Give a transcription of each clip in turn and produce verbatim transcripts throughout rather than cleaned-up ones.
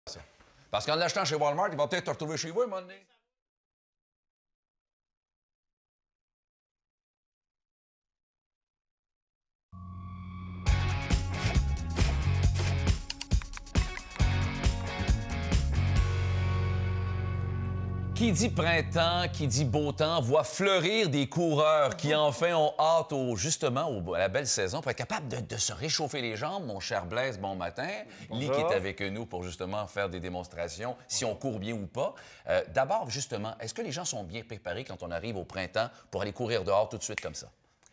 Parce qu'en l'achetant chez Walmart, il va peut-être te retrouver chez vous à un moment donné. Qui dit printemps, qui dit beau temps, voit fleurir des coureurs qui enfin ont hâte au, justement au, à la belle saison pour être capable de, de se réchauffer les jambes. Mon cher Blaise, bon matin. Lee qui est avec nous pour justement faire des démonstrations, si on court bien ou pas. Euh, D'abord, justement, est-ce que les gens sont bien préparés quand on arrive au printemps pour aller courir dehors tout de suite comme ça?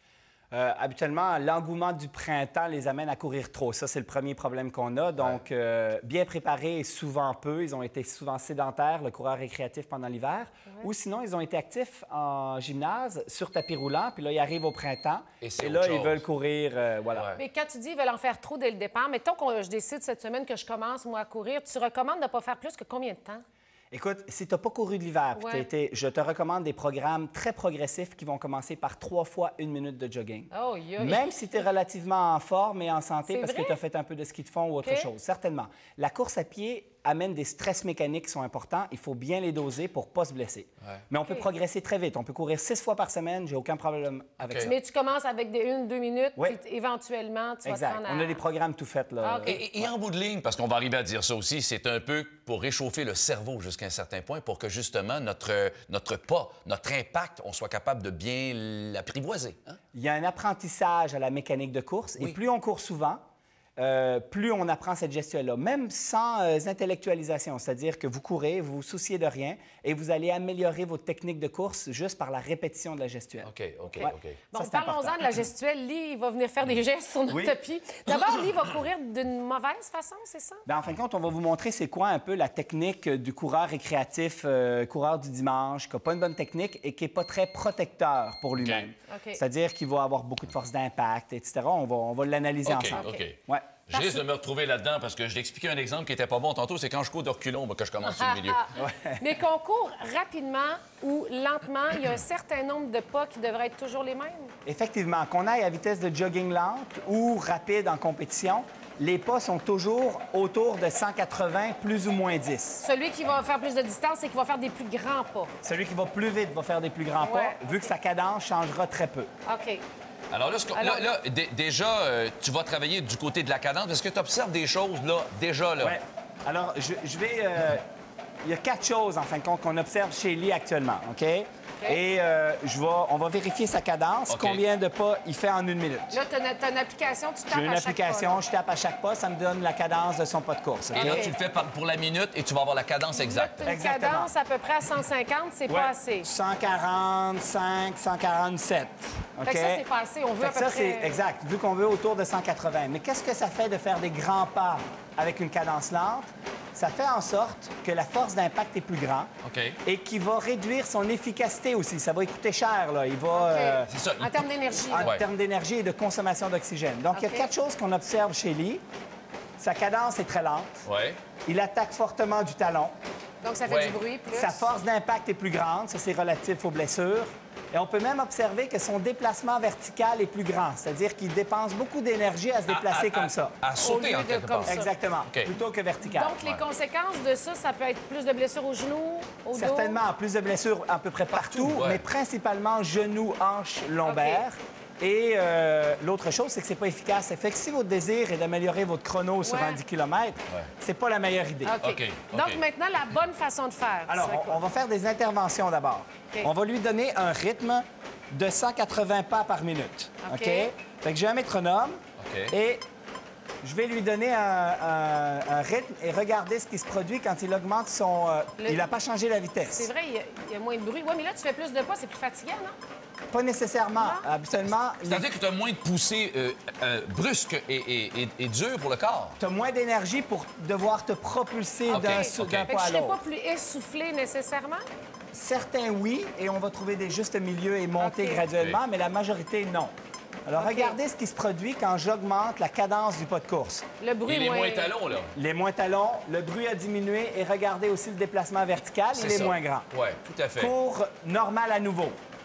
Euh, habituellement, l'engouement du printemps les amène à courir trop. Ça, c'est le premier problème qu'on a. Donc, ouais. euh, bien préparés, souvent peu. Ils ont été souvent sédentaires, le coureur récréatif pendant l'hiver. Ouais. Ou sinon, ils ont été actifs en gymnase, sur tapis roulant. Puis là, ils arrivent au printemps. Et, et là, ils veulent courir, euh, voilà. Ouais. Mais quand tu dis qu'ils veulent en faire trop dès le départ, mettons que je décide cette semaine que je commence, moi, à courir, tu recommandes de ne pas faire plus que combien de temps? Écoute, si tu n'as pas couru de l'hiver, ouais. été, je te recommande des programmes très progressifs qui vont commencer par trois fois une minute de jogging. Oh, yeah. Même si tu es relativement en forme et en santé parce vrai? que tu as fait un peu de ski de fond ou autre okay. chose, certainement. La course à pied amène des stress mécaniques qui sont importants. Il faut bien les doser pour ne pas se blesser. Ouais. Mais on okay. peut progresser très vite. On peut courir six fois par semaine. J'ai aucun problème avec okay. ça. Mais tu commences avec des une, deux minutes, oui. puis éventuellement, tu exact. vas te rendre à... On a des programmes tout faits. Là. Ah, okay. Et, et ouais. en bout de ligne, parce qu'on va arriver à dire ça aussi, c'est un peu pour réchauffer le cerveau jusqu'à un certain point pour que justement notre, notre pas, notre impact, on soit capable de bien l'apprivoiser. Hein? Il y a un apprentissage à la mécanique de course. Oui. Et plus on court souvent, Euh, plus on apprend cette gestuelle-là, même sans euh, intellectualisation, c'est-à-dire que vous courez, vous vous souciez de rien et vous allez améliorer votre technique de course juste par la répétition de la gestuelle. OK, OK, ouais. OK. Bon, parlons-en de la gestuelle. Lee, il va venir faire des gestes sur notre oui. tapis. D'abord, Lee va courir d'une mauvaise façon, c'est ça? Bien, en fin de compte, on va vous montrer c'est quoi un peu la technique du coureur récréatif, euh, coureur du dimanche, qui n'a pas une bonne technique et qui n'est pas très protecteur pour lui-même. Okay. Okay. C'est-à-dire qu'il va avoir beaucoup de force d'impact, et cetera. On va, on va l'analyser okay, ensemble. OK, ouais. Je risque de me retrouver là-dedans parce que je l'expliquais un exemple qui était pas bon tantôt, c'est quand je cours de reculons que je commence sur le milieu. Ouais. Mais qu'on court rapidement ou lentement, il y a un certain nombre de pas qui devraient être toujours les mêmes? Effectivement. Qu'on aille à vitesse de jogging lente ou rapide en compétition, les pas sont toujours autour de cent quatre-vingts, plus ou moins dix. Celui qui va faire plus de distance, c'est qu'il va faire des plus grands pas. Celui qui va plus vite va faire des plus grands ouais. pas, vu que sa cadence changera très peu. OK. Alors là, Alors... là, là déjà, euh, tu vas travailler du côté de la cadence. Est-ce que tu observes des choses, là, déjà, là? Oui. Alors, je, je vais... Euh... Il y a quatre choses, en fin de compte, qu'on observe chez Lee actuellement, OK? Okay. Et euh, je vais, on va vérifier sa cadence, okay. combien de pas il fait en une minute. Là, tu as une application, tu tapes J'ai une à chaque application, pas, je tape à chaque pas, ça me donne la cadence de son pas de course. Okay? Et là, tu le fais pour la minute et tu vas avoir la cadence exacte. Là, une Exactement. cadence à peu près à cent cinquante, c'est ouais. pas assez. cent quarante-cinq, cent quarante-sept. Okay? Fait que ça, c'est pas assez. On veut fait à peu ça, près... c'est exact, vu qu'on veut autour de cent quatre-vingts. Mais qu'est-ce que ça fait de faire des grands pas avec une cadence lente? Ça fait en sorte que la force d'impact est plus grande okay. et qui va réduire son efficacité aussi. Ça va lui coûter cher, là. Il va... Okay. Euh, C'est ça. En termes d'énergie. En ouais. termes d'énergie et de consommation d'oxygène. Donc, okay. il y a quatre choses qu'on observe chez Lee. Sa cadence est très lente. Ouais. Il attaque fortement du talon. Donc, ça fait ouais. du bruit plus. Sa force d'impact est plus grande. Ça, c'est relatif aux blessures. Et on peut même observer que son déplacement vertical est plus grand, c'est-à-dire qu'il dépense beaucoup d'énergie à se déplacer à, à, comme à, ça. À sauter en quelque part. Exactement, okay. plutôt que vertical. Donc, les ouais. conséquences de ça, ça peut être plus de blessures aux genoux, au dos? Certainement, plus de blessures à peu près partout, partout ouais. mais principalement genoux, hanches, lombaires. Okay. Et euh, l'autre chose, c'est que c'est pas efficace. Ça fait que si votre désir est d'améliorer votre chrono sur ouais. un dix kilomètres, ouais. c'est pas la meilleure idée. Okay. Okay. Donc, okay. maintenant, la bonne façon de faire. Alors, on, on va faire des interventions d'abord. Okay. On va lui donner un rythme de cent quatre-vingts pas par minute. OK? okay? Fait que j'ai un métronome okay. et je vais lui donner un, un, un rythme et regarder ce qui se produit quand il augmente son... Euh, Le... Il n'a pas changé la vitesse. C'est vrai, il y, a, il y a moins de bruit. Oui, mais là, tu fais plus de pas, c'est plus fatigant, non? Pas nécessairement. Non? Habituellement... C'est-à-dire les... que tu as moins de poussée euh, euh, brusque et, et, et, et dure pour le corps. Tu as moins d'énergie pour devoir te propulser okay. d'un okay. poids à l'autre. Je ne serais pas plus essoufflé nécessairement? Certains, oui, et on va trouver des justes milieux et monter okay. graduellement, okay. mais la majorité, non. Alors, okay. regardez ce qui se produit quand j'augmente la cadence du pas de course. Le bruit, et les moins... moins talons, là. Les moins talons, le bruit a diminué et regardez aussi le déplacement vertical, il est ça. moins grand. Oui, tout à fait. Cours normal à nouveau.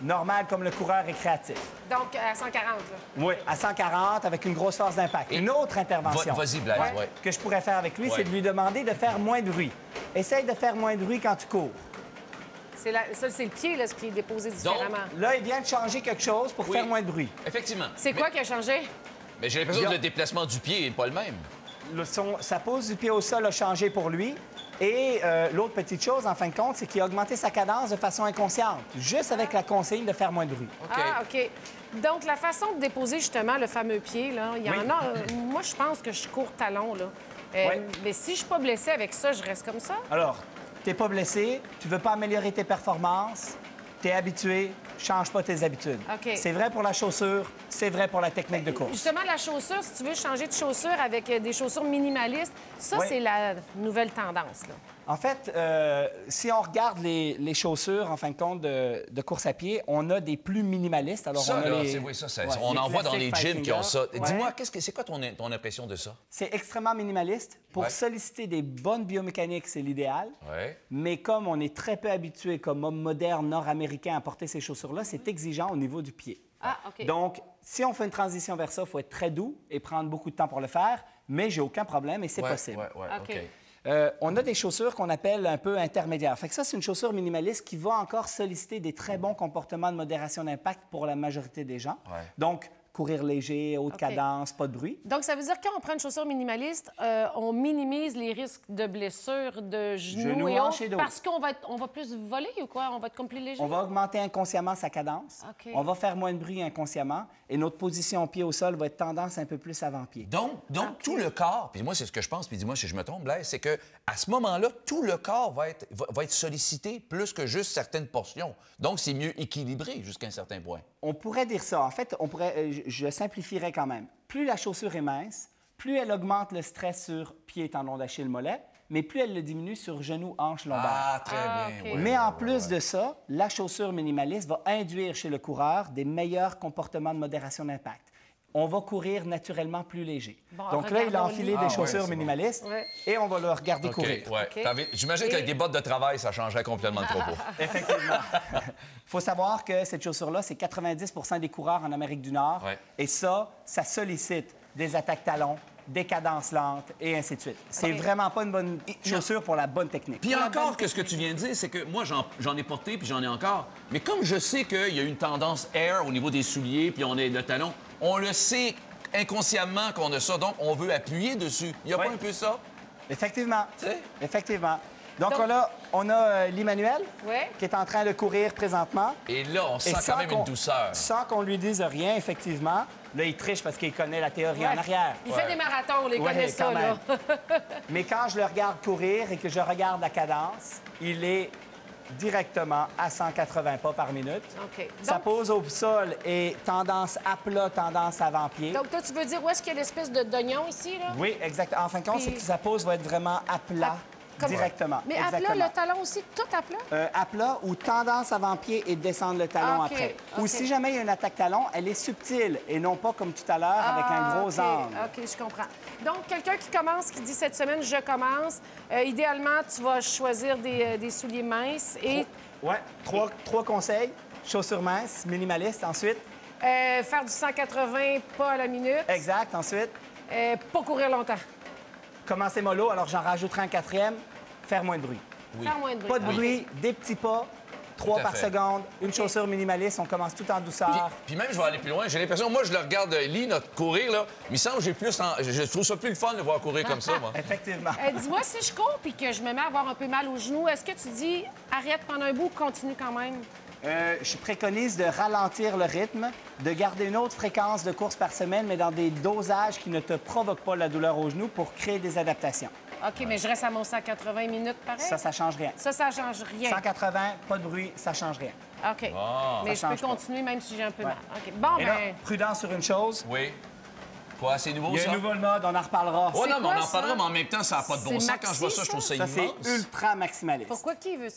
normal comme le coureur récréatif. Donc, à cent quarante, là. Oui, à cent quarante avec une grosse force d'impact. Et- Une autre intervention Va- Vas-y, Blaise, ouais, ouais. que je pourrais faire avec lui, Ouais. c'est de lui demander de faire moins de bruit. Essaye de faire moins de bruit quand tu cours. C'est la- Ça, c'est le pied, là, ce qui est déposé différemment. Là, il vient de changer quelque chose pour Oui. faire moins de bruit. Effectivement. C'est Mais- quoi qui a changé? Mais j'ai l'impression Il y que a- le déplacement du pied n'est pas le même. Le son- sa pose du pied au sol a changé pour lui. Et euh, l'autre petite chose, en fin de compte, c'est qu'il a augmenté sa cadence de façon inconsciente, juste avec la consigne de faire moins de bruit. OK. Ah, OK. Donc, la façon de déposer, justement, le fameux pied, là, il y en Oui. a... euh, moi, je pense que je cours talon, là. Euh, Ouais. Mais si je suis pas blessée avec ça, je reste comme ça? Alors, t'es pas blessé, tu veux pas améliorer tes performances, t'es habitué, change pas tes habitudes. OK. C'est vrai pour la chaussure, c'est vrai pour la technique de course. Justement, la chaussure, si tu veux changer de chaussure avec euh, des chaussures minimalistes, ça, Oui. c'est la nouvelle tendance, là. En fait, euh, si on regarde les, les chaussures, en fin de compte, de, de course à pied, on a des plus minimalistes. Alors, Ça, on a là, les... c'est oui, ça, c'est- Ouais, on les en voit dans les classiques gyms qui ont ça. Five Finger. Dis-moi, Ouais. qu'est-ce que c'est quoi ton, ton impression de ça? C'est extrêmement minimaliste. Pour Ouais. solliciter des bonnes biomécaniques, c'est l'idéal. Oui. Mais comme on est très peu habitué, comme homme moderne nord-américain, à porter ces chaussures-là, c'est exigeant au niveau du pied. Ah, OK. Donc, si on fait une transition vers ça, il faut être très doux et prendre beaucoup de temps pour le faire, mais j'ai aucun problème et c'est Ouais, possible. ouais, ouais, OK. OK. Euh, on a des chaussures qu'on appelle un peu intermédiaires. Fait que ça, c'est une chaussure minimaliste qui va encore solliciter des très bons comportements de modération d'impact pour la majorité des gens. Ouais. Donc, courir léger, haute OK. cadence, pas de bruit. Donc, ça veut dire que quand on prend une chaussure minimaliste, euh, on minimise les risques de blessures, de genoux, Genoux, et hanches autres, et dos. parce qu'on va, être- on va plus voler ou quoi? On va être comme plus léger? On va augmenter inconsciemment sa cadence. OK. On va faire moins de bruit inconsciemment. Et notre position pied au sol va être tendance un peu plus avant-pied. Donc, donc tout le corps, puis moi, c'est ce que je pense, puis dis-moi si je me trompe, Blaise, c'est que à ce moment-là, tout le corps va être, va, va être sollicité plus que juste certaines portions. Donc, c'est mieux équilibré jusqu'à un certain point. On pourrait dire ça. En fait, on pourrait, euh, je, je simplifierais quand même. Plus la chaussure est mince, plus elle augmente le stress sur pied, tendon d'Achille, mollet, mais plus elle le diminue sur genou, hanche, lombaire. Ah, très Ah, bien. OK. ouais, Mais ouais, en ouais, plus ouais. de ça, la chaussure minimaliste va induire chez le coureur des meilleurs comportements de modération d'impact. On va courir naturellement plus léger. Bon, Donc là, il a regardons-les. enfilé Ah des ouais, chaussures c'est bon. minimalistes Ouais. et on va le regarder OK, courir. ouais. OK. T'avais- J'imagine Et- qu'avec des bottes de travail, ça changerait complètement le propos. Effectivement. Il faut savoir que cette chaussure-là, c'est quatre-vingt-dix pour cent des coureurs en Amérique du Nord. Ouais. Et ça, ça sollicite des attaques talons, des cadences lentes et ainsi de suite. C'est OK. vraiment pas une bonne chaussure pour la bonne technique. Puis encore que ce que tu viens de dire, c'est que moi, j'en j'en ai porté, puis j'en ai encore. Mais comme je sais qu'il y a une tendance air au niveau des souliers, puis on est le talon, on le sait inconsciemment qu'on a ça, donc on veut appuyer dessus. Il n'y a Ouais. pas un peu ça? Effectivement. Tu sais? Effectivement. Donc, Donc- on a, on a euh, l'Emmanuel Ouais. qui est en train de courir présentement. Et là, on Et sent sans quand même qu'on- une douceur. Sans qu'on lui dise rien, effectivement. Là, il triche parce qu'il connaît la théorie en Ouais. arrière. Il Ouais. fait des marathons, les Ouais, connaît ça, quand là. même. Mais quand je le regarde courir et que je regarde la cadence, il est directement à cent quatre-vingts pas par minute. OK. Sa Donc, pose au sol est tendance à plat, tendance avant-pied. donc, toi, tu veux dire où est-ce qu'il y a l'espèce de d'oignon ici, là? Oui, exact. En fin de compte, Puis- c'est que sa pose va être vraiment à plat, Comme- directement. Mais à plat, Exactement. le talon aussi, tout à plat? Euh, à plat ou tendance avant-pied et descendre le talon Ah, OK, après. Ou OK. si jamais il y a une attaque talon, elle est subtile et non pas comme tout à l'heure avec un gros Ah, angle. OK, OK, je comprends. Donc, quelqu'un qui commence, qui dit cette semaine, je commence, euh, idéalement, tu vas choisir des, euh, des souliers minces et Ouais, trois, trois conseils. Chaussures minces, minimaliste. Ensuite, euh, faire du cent quatre-vingts pas à la minute, exact. Ensuite, euh, pas courir longtemps. commencer mollo. Alors, j'en rajouterai un quatrième. Faire moins de bruit. Oui. Faire moins de bruit. Pas de OK. bruit, des petits pas, trois à par fait. seconde, une chaussure minimaliste. On commence tout en Puis, douceur. puis même, je vais aller plus loin. J'ai l'impression, moi, je le regarde, euh, Lee, notre courir, là, mais il semble que j'ai plus... en- Je trouve ça plus le fun de voir courir comme ça, moi. Effectivement. Euh, Dis-moi, si je cours puis que je me mets à avoir un peu mal aux genoux, est-ce que tu dis arrête pendant un bout ou continue quand même? Euh, je préconise de ralentir le rythme, de garder une autre fréquence de course par semaine, mais dans des dosages qui ne te provoquent pas la douleur au genou pour créer des adaptations. OK, mais je reste à mon cent quatre-vingts minutes pareil? Ça, ça change rien. Ça, ça change rien. cent quatre-vingts, pas de bruit, ça change rien. OK. Ah. Mais Ça je peux change pas. continuer même si j'ai un peu Ouais. mal. OK. Bon, Et là, ben... prudent sur une chose, Oui. Quoi, c'est nouveau, il y a ça? un nouveau mode, on en reparlera. Oh non, mais quoi, on en ça? parlera, mais en même temps, ça n'a pas de bon C'est sens. Quand je vois maxi, ça, je trouve ça Ça, c'est immense. ultra maximaliste. Pourquoi qui veut ça?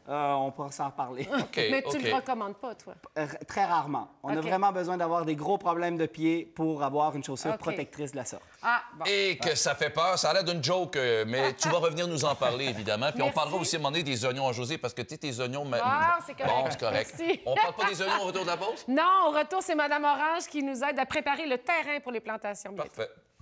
Euh, on pourra s'en reparler. OK, Mais tu OK. le recommandes pas, toi? Euh, Très rarement. On a OK. vraiment besoin d'avoir des gros problèmes de pied pour avoir une chaussure OK. protectrice de la sorte. Ah, bon. Et que ça fait peur, ça a l'air d'une joke, euh, mais tu vas revenir nous en parler, évidemment. Puis on Merci. parlera aussi à un moment donné des oignons à José, parce que tu sais, tes oignons... ma- Ah, c'est correct. Bon, c'est correct. Merci. On parle pas des oignons au retour de la pause? Non, au retour, c'est Mme Orange qui nous aide à préparer le terrain pour les plantations. bientôt. Parfait.